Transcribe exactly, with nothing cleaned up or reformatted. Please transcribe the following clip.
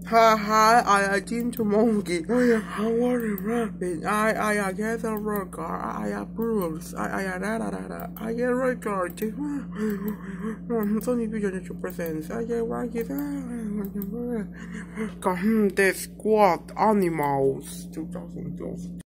Hi, hi, I I team to monkey. How are you rapping? I I I get a record. I I approves. I I da da da da. I get record. Sony video to presents. I get what is that? Come the squad animals. twenty twelve.